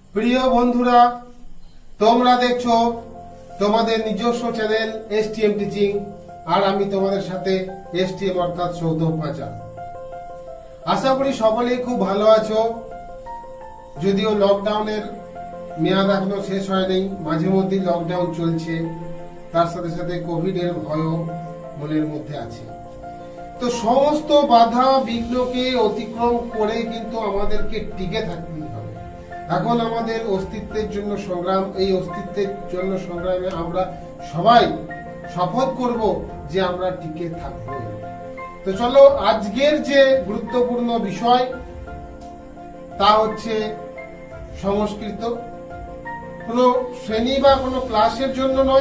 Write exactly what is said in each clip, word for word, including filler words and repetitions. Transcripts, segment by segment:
প্রিয় বন্ধুরা, তোমরা দেখছো তোমাদের নিজস্ব চ্যানেল এসটিএম টিচিং, আর আমি তোমাদের সাথে এসটিএম অর্থাৎ সৌরভ পাঁচা। আশা করি সকলেই খুব ভালো আছো। যদিও লকডাউনের মেয়াদ এখনো শেষ হয়নি, মাঝে মধ্যেই লকডাউন চলছে, তার সাথে সাথে কোভিড এর ভয়ও মনের মধ্যে আছে। তো সমস্ত বাধা বিঘ্নকে অতিক্রম করে কিন্তু আমাদেরকে টিকে থাকতে হবে। এখন আমাদের অস্তিত্বের জন্য সংগ্রাম, এই অস্তিত্বের জন্য সংগ্রামে আমরা সবাই শপথ করব যে আমরা টিকে থাকব। তো চলো, আজকের যে গুরুত্বপূর্ণ বিষয় তা হচ্ছে সংস্কৃত। কোনো শ্রেণী বা কোনো ক্লাসের জন্য নয়,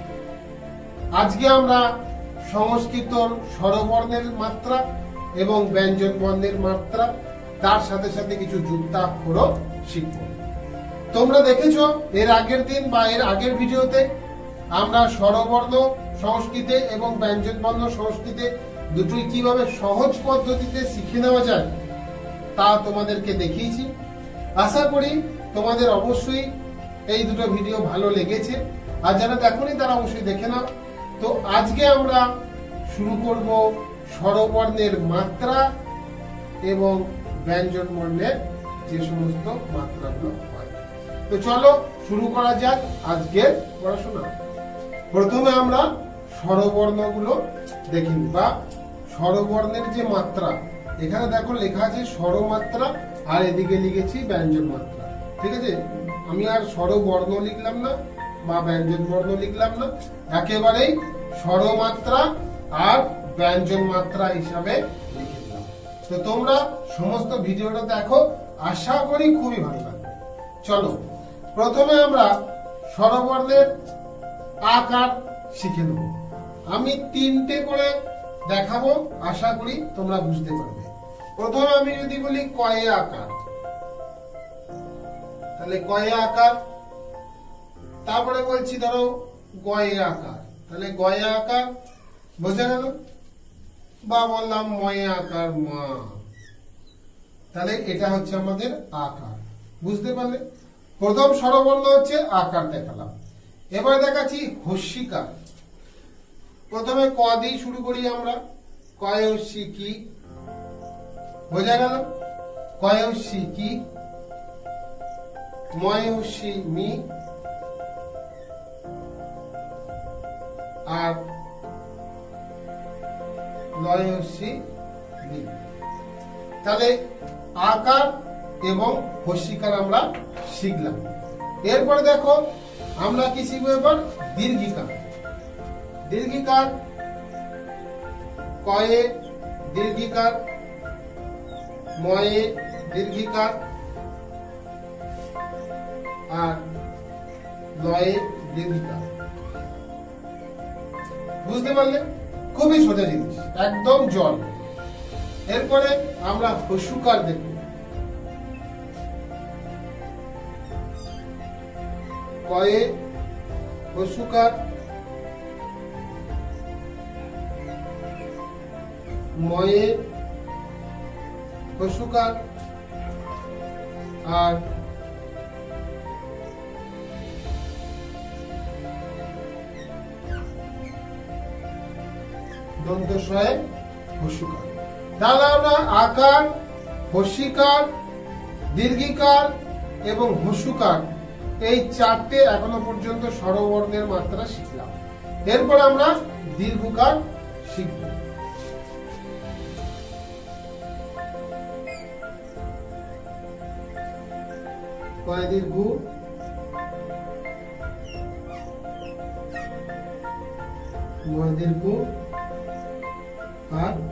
আজকে আমরা সংস্কৃতর স্বরবর্ণের মাত্রা এবং ব্যঞ্জন বর্ণের মাত্রা, তার সাথে সাথে কিছু যুক্তাক্ষরও শিখব। তোমরা দেখেছো এর আগের দিন বা এর আগের ভিডিওতে আমরা স্বরবর্ণ সংস্কৃতে এবং ব্যঞ্জন বর্ণ সংস্কৃতে দুটোই কিভাবে সহজ পদ্ধতিতে শিখে নেওয়া যায় তা তোমাদেরকে দেখিয়েছি। আশা করি তোমাদের অবশ্যই এই দুটো ভিডিও ভালো লেগেছে, আর যারা দেখোনি তারা অবশ্যই দেখে নাও। তো আজকে আমরা শুরু করব স্বরবর্ণের মাত্রা এবং ব্যঞ্জন বর্ণের যে সমস্ত মাত্রাগুলো হয়। তো চলো শুরু করা যাক আজকের পড়াশোনা। প্রথমে আমরা স্বরবর্ণগুলো দেখে নিই, বা স্বরবর্ণের যে মাত্রা। এখানে দেখো লেখা আছে স্বরমাত্রা, আর এদিকে লিখেছি ব্যঞ্জন মাত্রা। ঠিক আছে, আমি আর স্বরবর্ণ লিখলাম না বা ব্যঞ্জন বর্ণ লিখলাম না, একেবারেই স্বরমাত্রা আর ব্যঞ্জন মাত্রা হিসাবে লিখে দিলাম। তো তোমরা সমস্ত ভিডিওটা দেখো, আশা করি খুবই ভালো লাগবে। চলো প্রথমে আমরা স্বরবর্ণের আকার শিখে নেব। আমি তিনটে করে দেখাবো, আশা করি তোমরা বুঝতে পারবে। প্রথমে আমি যদি বলি কয়ে আকার, তাহলে কয়ে আকার। তারপরে বলছি ধরো গয়ে আকার, তাহলে গয়ে আকার, বোঝা গেল? বা বললাম ময়ে আকার মা, তাহলে এটা হচ্ছে আমাদের আকার। বুঝতে পারলে? প্রথম স্বরবর্ণ হচ্ছে আকার দেখালাম। এবার দেখাচ্ছি হস্যিকার। প্রথমে ক দিয়ে শুরু করি আমরা। কয় হস্যি কি, বোঝা গেল? কয় হস্যি কি, ময় হস্যি মি, আর লয় হস্যি মি। তাহলে আকার এবং হস্যিকার আমরা শিখলাম। এরপরে দেখো আমরা কি শিখবো এবার দীর্ঘিকার। দীর্ঘিকার, কয়ে দীর্ঘিকার, ময়ে দীর্ঘিকার, আর লয়ে দীর্ঘিকার। বুঝতে পারলে? খুবই সোজা জিনিস, একদম জল। এরপরে আমরা হস্যকার দেখব। কয়ে হস্যকার, ময়ে হস্যকার, আর দন্তস্বয়ে হস্যকার। তাহলে আমরা আকার, হস্যিকার, দীর্ঘিকার এবং হস্যকার এই চারটে এখনো পর্যন্ত স্বরবর্ণের মাত্রা শিখলাম। এরপর আমরা দীর্ঘকার শিখব। কয় দীর্ঘ, ময় দীর্ঘ, আর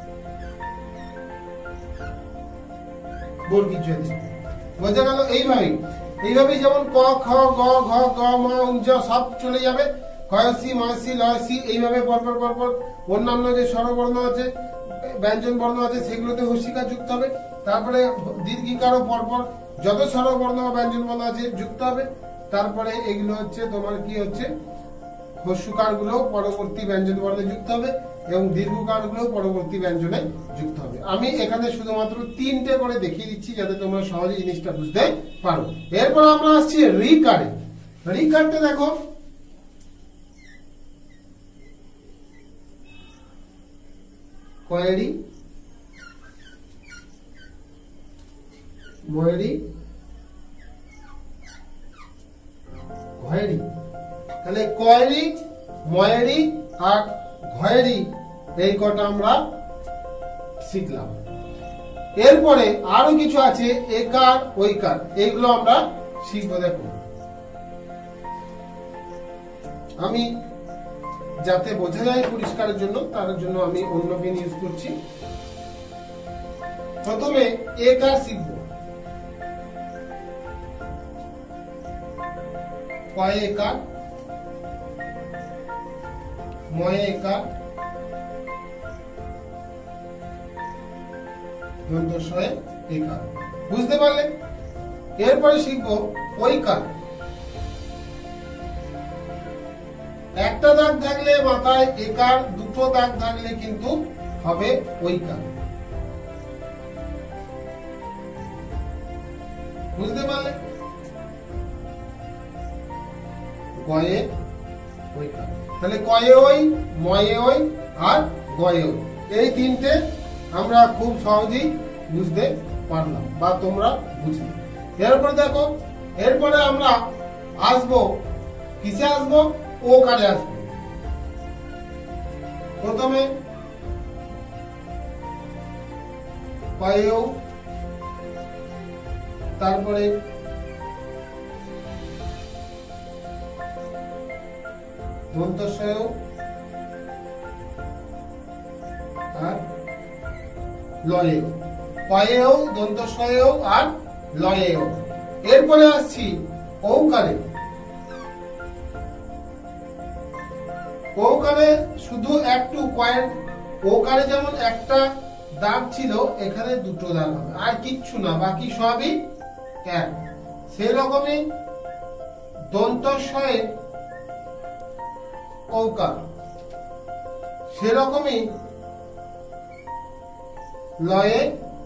বর্গীয় দীর্ঘ। বোঝা গেল? এইভাবে এইভাবে যেমন ক, খ, গ, ঘ, গ, ম, উঞ্জ সব চলে যাবে। ক্ষয়সি, ময়সি, লয়সি, এইভাবে পরপর পরপর অন্যান্য যে স্বরবর্ণ আছে, ব্যঞ্জন বর্ণ আছে, সেগুলোতে হস্যিকার যুক্ত হবে। তারপরে দীর্ঘিকারও পরপর যত স্বরবর্ণ বা ব্যঞ্জন বর্ণ আছে যুক্ত হবে। তারপরে এগুলো হচ্ছে তোমার কি হচ্ছে হস্যকার গুলো পরবর্তী ব্যঞ্জন বর্ণে যুক্ত হবে। এবং দীর্ঘকার গুলো পরবর্তী ব্যঞ্জনে যুক্ত হবে। আমি এখানে শুধুমাত্র তিনটে করে দেখিয়ে দিচ্ছি যাতে তোমরা সহজে জিনিসটা বুঝতে পারো। এরপর আমরা আসছি রিকারে। রিকারটা দেখো, কয়েরি, ময়েরি, ঘয়েরি। তাহলে কয়েরি, ময়েরি আর ঘয়েরি এই কটা আমরা শিখলাম। এরপরে আরো কিছু আছে একার, ঐকার, এইগুলো আমরা শিখবো। দেখো আমি যাতে বোঝা যায় পরিষ্কারের জন্য, তার জন্য আমি অন্য পেন ইউজ করছি। প্রথমে একার শিখবো। কয়ে একার, ময়ে একার, দন্তস্বয়ে একার। বুঝতে পারলে? এরপরে শিখবো ঐকার। একটা দাগ থাকলে মাথায় একার, দুটো দাগ থাকলে কিন্তু হবে ঐকার। বুঝতে পারলে? গয়ে ঐকার। তাহলে কয়ে ওই, ময়ে ওই আর গয়ে ওই, এই তিনটে আমরা খুব সহজেই বুঝতে পারলাম বা তোমরা বুঝলে। এরপরে দেখো, এরপরে আমরা আসবো কিসে আসবো? ও কারে আসবো। প্রথমে কয়েও, তারপরে দন্তস্বয়েও আর লয়েও। কয়েও, দন্তস্বয়েও আর লয়েও। এরপরে আসছি ঔকারে। ঔকারে শুধু একটু কয়েন, ওকারে যেমন একটা দাগ ছিল, এখানে দুটো দাগ হবে, আর কিচ্ছু না, বাকি সবই এক। সেরকমই দন্তস্বয়ে ঔকার, সেরকমই লয়ে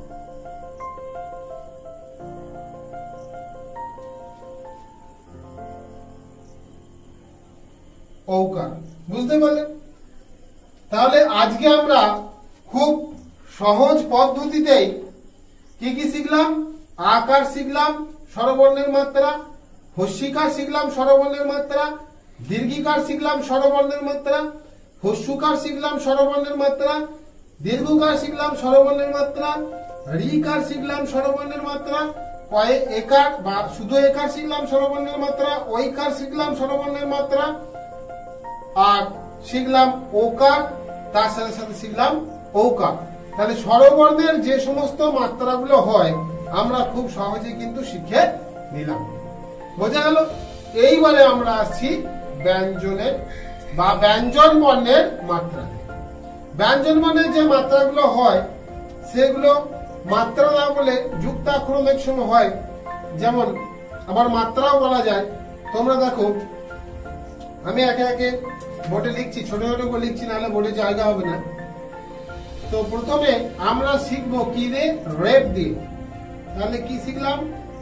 ঔকার। বুঝতে পারলে? তাহলে আজকে আমরা খুব সহজ পদ্ধতিতে কি কি শিখলাম? আকার শিখলাম, স্বরবর্ণের মাত্রা, হস্যিকার শিখলাম, স্বরবর্ণের মাত্রা, দীর্ঘিকার শিখলাম, স্বরবর্ণের মাত্রা, হস্যকার শিখলাম, স্বরবর্ণের মাত্রা, দীর্ঘকার শিখলাম, স্বরবর্ণের মাত্রা, রিকার শিখলাম, স্বরবর্ণের মাত্রা, কয়ে একার বা শুধু একার শিখলাম, স্বরবর্ণের মাত্রা, ঐকার শিখলাম, স্বরবর্ণের মাত্রা, আর শিখলাম ওকার, তার সাথে সাথে শিখলাম ঔকার। তাহলে স্বরবর্ণের যে সমস্ত মাত্রাগুলো হয় আমরা খুব সহজে কিন্তু শিখে নিলাম। বোঝা গেল? এইবারে আমরা আসছি ব্যঞ্জনের বা ব্যঞ্জন বর্ণের মাত্রা। ব্যঞ্জন বর্ণের যে মাত্রাগুলো হয় সেগুলো মাত্রা না বলে যুক্তাক্ষর অনেক সময় হয়, যেমন আবার মাত্রাও বলা যায়। তোমরা দেখো আমি একে একে বোর্ডে লিখছি, ছোট ছোট করে লিখছি, নাহলে বোর্ডে জায়গা হবে না। তো প্রথমে আমরা শিখবো কি দিয়ে? রেপ দিয়ে। তাহলে কি শিখলাম?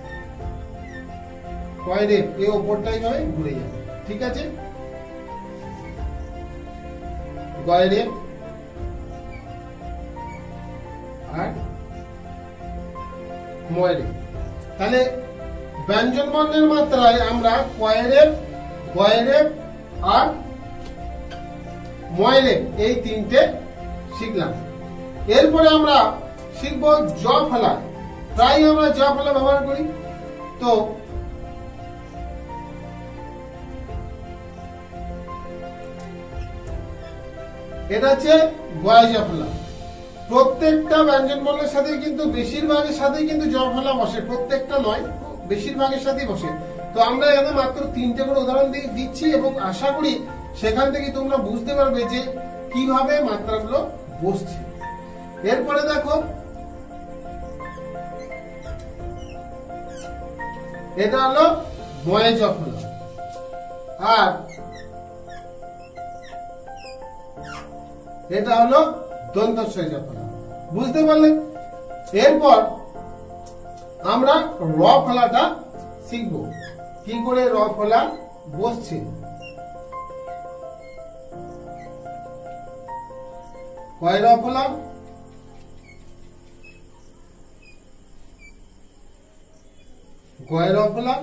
কয় রেপ, এই ওপরটা এইভাবে ঘুরে যাবে, ঠিক আছে? গয় রেপ আর ময় রেপ। তাহলে ব্যঞ্জন বর্ণের মাত্রায় আমরা কয় রেপ, গয় রেপ আর ময় রেপ, এই তিনটে শিখলাম। এরপরে আমরা শিখবো জ ফলা। প্রায় আমরা জ ফলা ব্যবহার করি। তো এটা হচ্ছে গয় জ ফলা। প্রত্যেকটা ব্যঞ্জন বর্ণের সাথে কিন্তু বেশিরভাগের সাথে কিন্তু জ ফলা বসে, প্রত্যেকটা নয়, বেশিরভাগের সাথেই বসে। তো আমরা এখানে মাত্র তিনটে করে উদাহরণ দিচ্ছি এবং আশা করি সেখান থেকে তোমরা বুঝতে পারবে যে কিভাবে মাত্রাগুলো বসছে। এরপরে দেখো এটা হলো ময়ে জ ফলা। আর এটা হলো দন্তস্বই জ ফলা। বুঝতে পারলেন? এরপর আমরা র ফলাটা শিখব, কি করে র ফলা বসছে। কয় র ফলা? গয় র ফলা,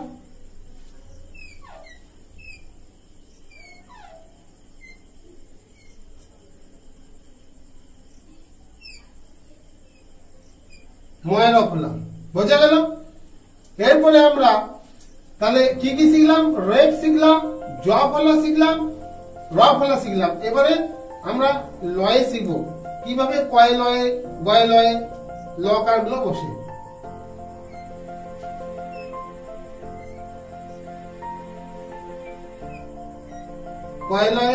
ময় র ফলা। বোঝা গেল? এরপরে আমরা তাহলে কি কি শিখলাম? রেপ শিখলাম, জ ফলা শিখলাম, র ফলা শিখলাম। এবারে আমরা লয়ে শিখব, কিভাবে কয় লয়ে, গয় লয়ে লকার গুলো বসে। কয় লয়ে,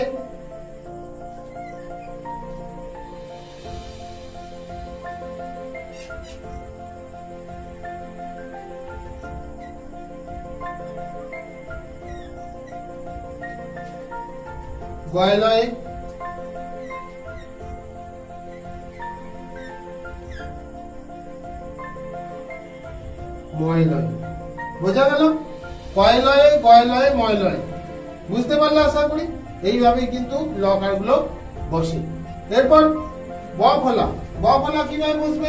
গয় লয়ে, ময় লয়ে। বোঝা গেল? কয় লয়ে, গয় লয়ে, ময় লয়ে। বুঝতে পারলে আশা করি? এইভাবেই কিন্তু লকার গুলো বসে। এরপর ব ফলা, ব ফলা কিভাবে বসবে?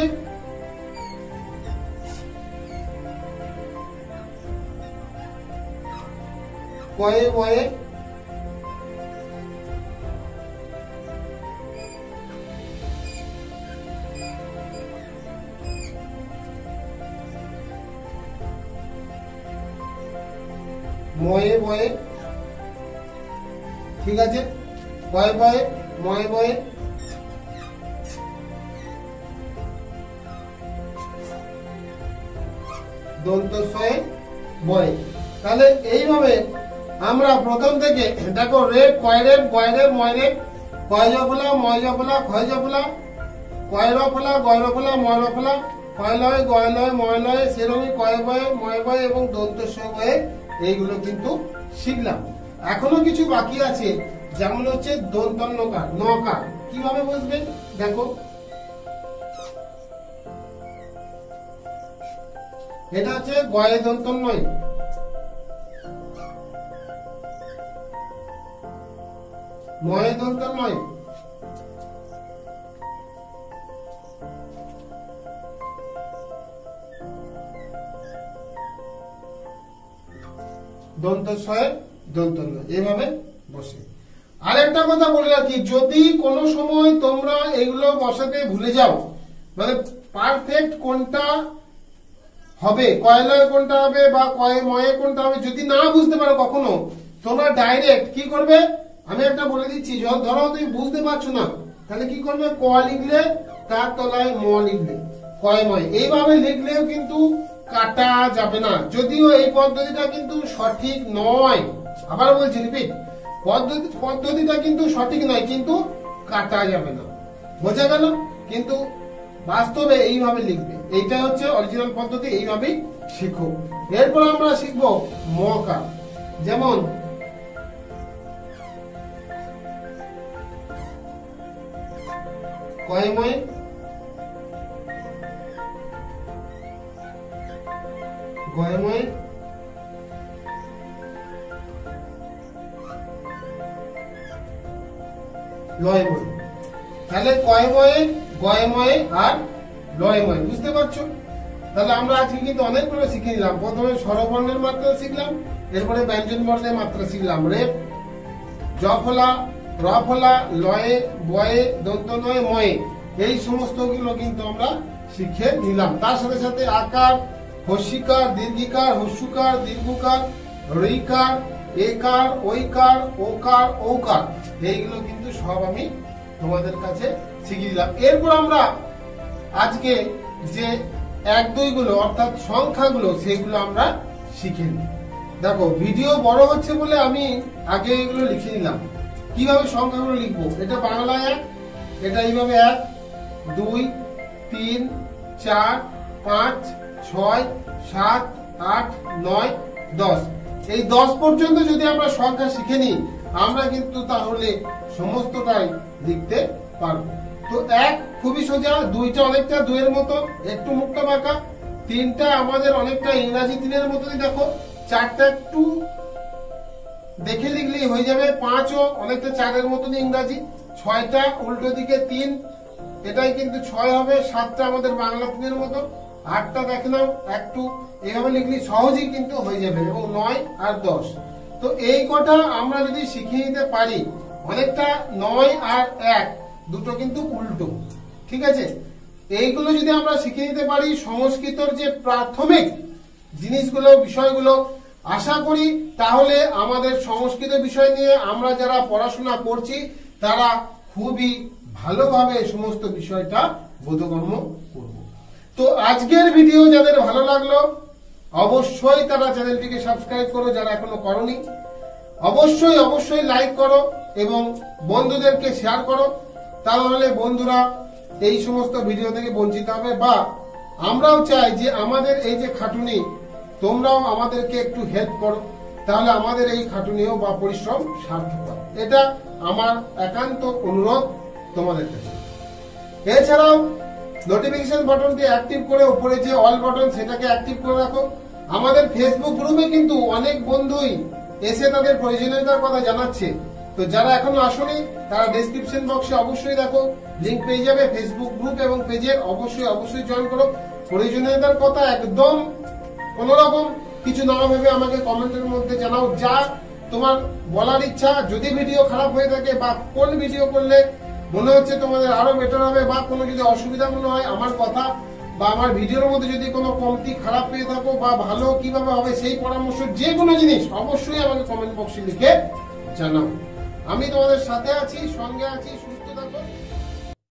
কয়ে বয়ে, ময়ে বয়ে। ঠিক আছে? কয়ে বয়ে, ময়ে বয়ে, দন্তস্বয়ে বয়ে। তাহলে এইভাবে আমরা প্রথম থেকে দেখো রেপ, কয় রেপ, গয় রেপ, ময় রেপ, কয় জ ফলা, ময় জ ফলা, ক্ষয় জ ফলা, কয় র ফলা, গয় র ফলা, ময় র ফলা, কয় লয়, গয় লয়, ময় লয়, সেরকমই কয় বয়ে, ময় বয়ে এবং দন্তস্বয় বয়ে এইগুলো কিন্তু শিখলাম। এখনো কিছু বাকি আছে, যেমন হচ্ছে দন্তন্নকার, নকার কিভাবে বসবে দেখো। এটা হচ্ছে গয়ে দন্তন্নয়, ময়ে দন্তন্নয়, দন্তস্বয়ে দন্তন্নয়, এভাবে বসে। আরেকটা কথা বলে রাখি, যদি কোনো সময় তোমরা এগুলো বসাতে ভুলে যাও, মানে পারফেক্ট কোনটা হবে, কয়লয় কোনটা হবে বা কয় ময়ে কোনটা হবে, যদি না বুঝতে পারো কখনো, তোমরা ডাইরেক্ট কি করবে, আমি একটা বলে দিচ্ছি, ধরো তুমি বুঝতে পারছো না, তাহলে কি করবে, ক লিখলে তার তলায় ম লিখলে, কয় ময়, এইভাবে লিখলেও কিন্তু কাটা যাবে না। যদিও এই পদ্ধতিটা কিন্তু সঠিক নয়, আবার বলছি রিপিট, পদ্ধতি পদ্ধতিটা কিন্তু সঠিক নয়, কিন্তু কাটা যাবে না। বোঝা গেল? কিন্তু বাস্তবে এইভাবে লিখবে, এইটা হচ্ছে অরিজিনাল পদ্ধতি, এইভাবেই শিখো। এরপর আমরা শিখবো মকার, যেমন কয়ময়, গয়ময়, লয়ময়। তাহলে কয়ময়ে, গয়ময়ে আর লয়ময়, বুঝতে পারছো? তাহলে আমরা আজকে কিন্তু অনেকগুলো শিখে নিলাম। প্রথমে স্বরবর্ণের মাত্রা শিখলাম, এরপরে ব্যঞ্জন বর্ণের মাত্রা শিখলাম, রেপ, জ ফলা, র ফলা, লয়ে, বয়ে, দন্তনয়ে, ময়ে, এই সমস্ত গুলো কিন্তু আমরা শিখে নিলাম। তার সাথে সাথে আকার, হস্যিকার, দীর্ঘিকার, হস্যুকার, দীর্ঘকার, ঋকার, একার, ঐকার, ওকার, ঔকার, এইগুলো কিন্তু সব আমি তোমাদের কাছে শিখিয়ে দিলাম। এরপর আমরা আজকে যে এক দুই গুলো অর্থাৎ সংখ্যাগুলো, সেগুলো আমরা শিখে নিই। দেখো ভিডিও বড় হচ্ছে বলে আমি আগে এগুলো লিখে নিলাম। কিভাবে সংখ্যাগুলো লিখবো, এটা বাংলা এক, এটা এইভাবে এক, দুই, তিন, চার, পাঁচ, ছয়, সাত, আট, নয়, দশ, এই দশ পর্যন্ত যদি আমরা সংখ্যা শিখে নিই, আমরা কিন্তু তাহলে সমস্তটাই লিখতে পারবো। তো এক খুবই সোজা, দুইটা অনেকটা দুইয়ের মতো একটু মুখটা বাঁকা, তিনটা আমাদের অনেকটা ইংরাজি তিনের মতনই দেখো, চারটা একটু দেখে লিখলেই হয়ে যাবে, পাঁচও অনেকটা চারের মতন ইংরাজি, ছয়টা উল্টো দিকে তিন, এটাই কিন্তু ছয় হবে, সাতটা আমাদের বাংলা তিনের মতো, আটটা দেখে নাও একটু এভাবে লিখলে সহজেই কিন্তু হয়ে যাবে, এবং নয় আর দশ। তো এই কটা আমরা যদি শিখে নিতে পারি, অনেকটা নয় আর এক দুটো কিন্তু উল্টো, ঠিক আছে, এইগুলো যদি আমরা শিখে নিতে পারি, সংস্কৃতর যে প্রাথমিক জিনিসগুলো বিষয়গুলো, আশা করি তাহলে আমাদের সংস্কৃত বিষয় নিয়ে আমরা যারা পড়াশোনা করছি তারা খুবই ভালোভাবে সমস্ত বিষয়টা বোধগম্য করব। তো আজকের ভিডিও যাদের ভালো লাগলো অবশ্যই তারা চ্যানেলটিকে সাবস্ক্রাইব করো, যারা এখনো করনি অবশ্যই অবশ্যই লাইক করো এবং বন্ধুদেরকে শেয়ার করো, তাহলে বন্ধুরা এই সমস্ত ভিডিও থেকে বঞ্চিত হবে। বা আমরাও চাই যে আমাদের এই যে খাটুনি, তোমরাও আমাদেরকে একটু হেল্প করো, তাহলে আমাদের এই খাটুনিও বা পরিশ্রম সার্থক হয়। এটা আমার একান্ত অনুরোধ তোমাদের কাছে। এছাড়াও নোটিফিকেশন বাটনটি অ্যাক্টিভ করে উপরে যে অল বাটন সেটাকে অ্যাক্টিভ করে রাখো। আমাদের ফেসবুক গ্রুপে কিন্তু অনেক বন্ধুই এসে তাদের প্রয়োজনীয়তার কথা জানাচ্ছে, তো যারা এখনো আসেনি তারা ডেসক্রিপশন বক্সে অবশ্যই দেখো, লিংক পেয়ে যাবে ফেসবুক গ্রুপ এবং পেজের, অবশ্যই অবশ্যই জয়েন করো। প্রয়োজনীয়তার কথা একদম কোন রকম কিছু না ভেবে আমাকে কমেন্টের মধ্যে জানাও, যা তোমার বলার ইচ্ছা। যদি ভিডিও খারাপ হয়ে থাকে বা কোন ভিডিও করলে মনে হচ্ছে তোমাদের আরো বেটার হবে, বা কোনো যদি অসুবিধা মনে হয় আমার কথা বা আমার ভিডিওর মধ্যে যদি কোনো কমতি খারাপ পেয়ে থাকো বা ভালো কিভাবে হবে সেই পরামর্শ, যে কোনো জিনিস অবশ্যই আমাকে কমেন্ট বক্সে লিখে জানাও। আমি তোমাদের সাথে আছি, সঙ্গে আছি।